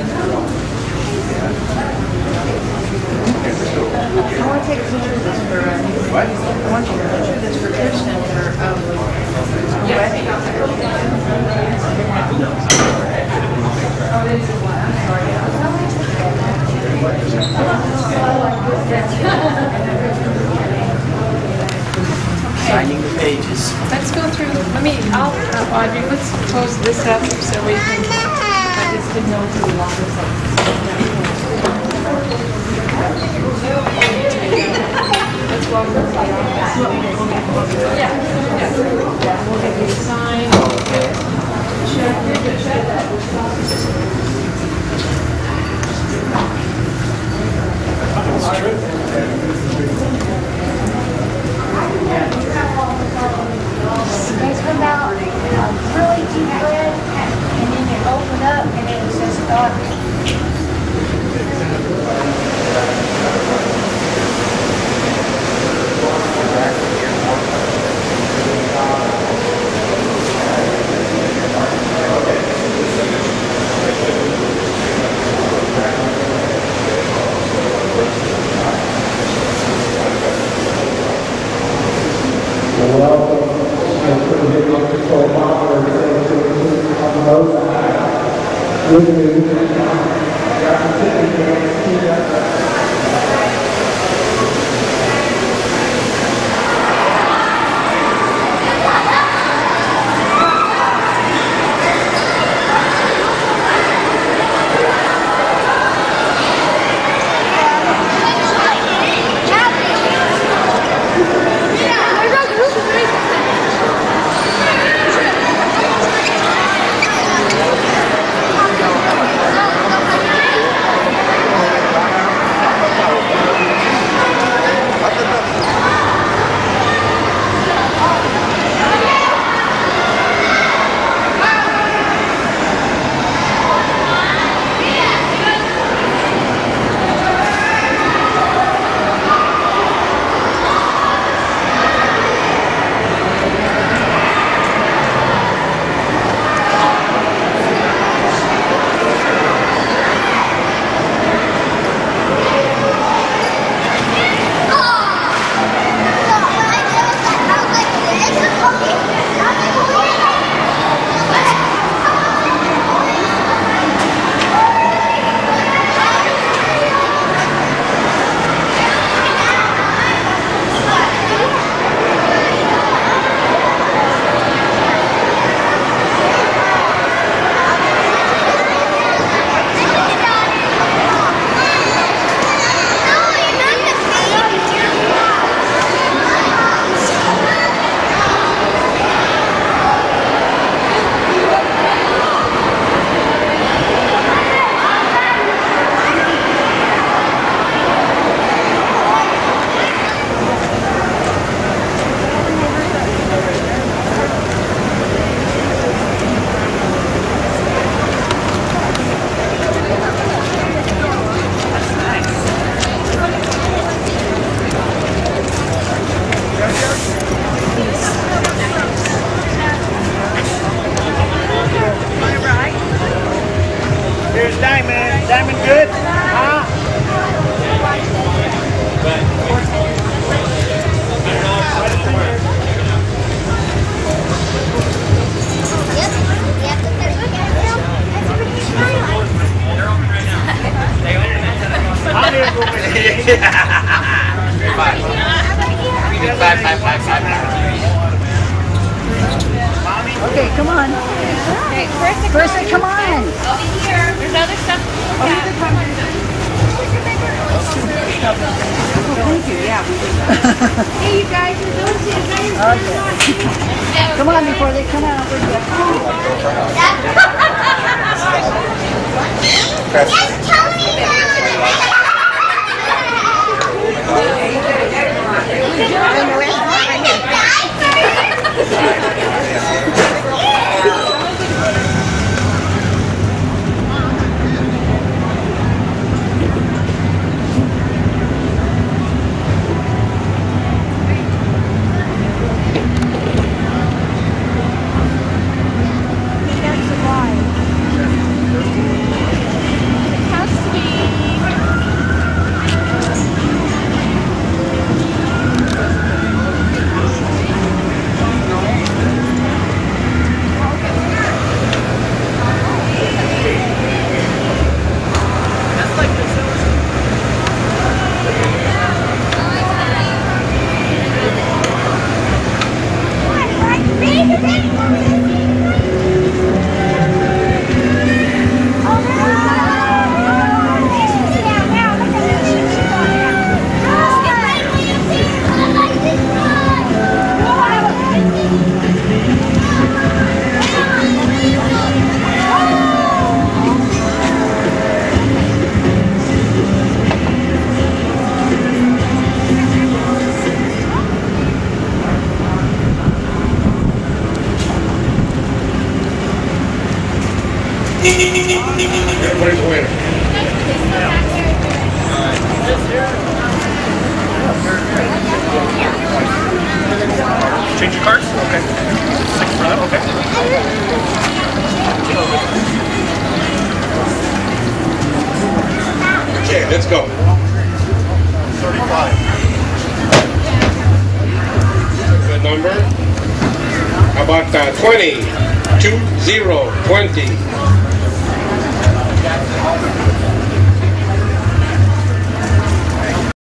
want to take a picture of this for, what? I want to take a picture of this for Kristen for, wedding. Signing the pages. Let's go through, Audrey, let's close this up so we can, I just didn't know if we wanted this up. Let's walk over to the office. Yeah. We'll get you signed. They come out really deep red, and then it opened up, and it was just dark. Here's Diamond. Diamond good? Huh? Okay, come on. Okay, First, come on. over here. There's other stuff. Oh, thank you, yeah. Hey, you guys, are those two guys? Okay. Come on before they come out. That's Tony Okay, let's go. 35. Good number. How about 20? 20, 20.